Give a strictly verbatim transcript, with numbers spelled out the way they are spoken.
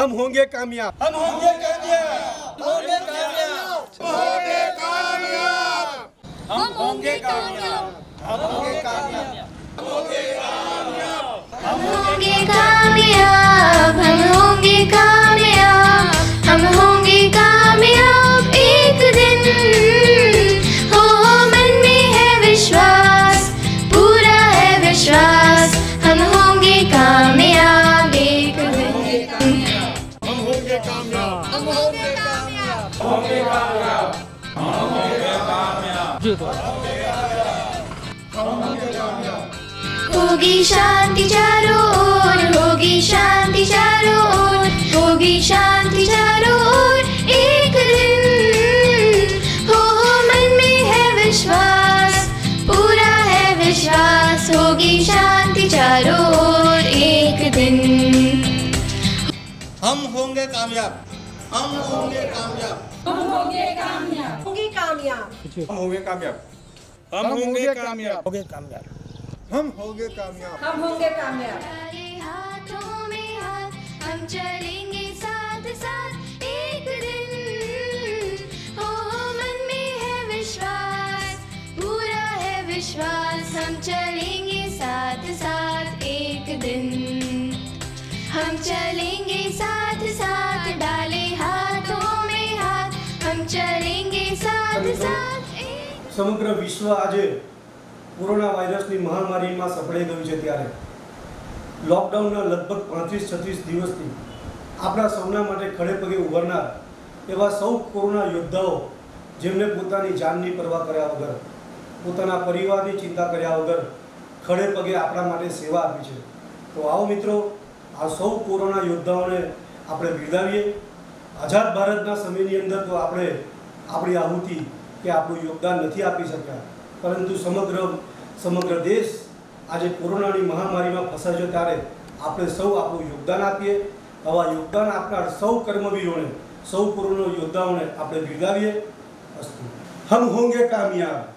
हम होंगे कामयाब, हम होंगे कामयाब, होंगे कामयाब, होंगे कामयाब, हम होंगे कामयाब, हम होंगे कामयाब, होंगे कामयाब, हम होंगे कामयाब, हम होंगे कामयाब, हम होंगे कामयाब एक दिन। हो मन में है विश्वास, पूरा है विश्वास, हम होंगे कामयाब एक दिन। हम होंगे कामयाब, हम होंगे कामयाब, होंगे कामयाब, हम होंगे कामयाब, हम होंगे कामयाब। होगी शांति चारों ओर, होगी शांति चारों ओर, होगी शांति चारों ओर एक दिन। हो हो मन में है विश्वास, पूरा है विश्वास, होगी शांति चारों ओर एक दिन। हम होंगे कामयाब, हम होंगे कामयाब, हम होंगे कामयाब, होंगे कामयाब, हम होंगे कामयाब, हम होंगे कामयाब, होंगे कामयाब, हम होंगे कामयाब। हम होंगे कामयाब। डाले हाथों में हाथ, हम चलेंगे साथ साथ एक दिन। हो हो मन में है विश्वास, पूरा है विश्वास, हम चलेंगे साथ साथ एक दिन। हम चलेंगे साथ साथ, डाले हाथों में हाथ, हम चलेंगे साथ साथ एक। સમગ્ર વિશ્વ આજે કોરોના વાયરસની મહામારીમાં સફળાઈ ગયું છે ત્યારે લોકડાઉનના લગભગ પાંત્રીસ છત્રીસ દિવસથી આપણા સૌના માટે ખડે પગે ઉભરનાર એવા સૌ કોરોના યોદ્ધાઓ જેમને પોતાની જાનની પરવા કર્યા વગર, પોતાના પરિવારની ચિંતા કર્યા વગર ખડે પગે આપણા માટે સેવા આપી છે। તો આવો મિત્રો, આ સૌ કોરોના યોદ્ધાઓને આપણે બિરદાવીએ। આઝાદ ભારતના સમયની અંદર તો આપણે આપણી આહુતિ કે આપણું યોગદાન નથી આપી શક્યા, પરંતુ સમગ્ર સમગ્ર દેશ આજે કોરોનાની મહામારીમાં ફસાયો છે ત્યારે આપણે સૌ આપણું યોગદાન આપીએ। આવા યોગદાન આપનાર સૌ કર્મવીરોને, સૌ કોરોના યોદ્ધાઓને આપણે બિરદાવીએ। અસ્તુ। हम होंगे कामयाब।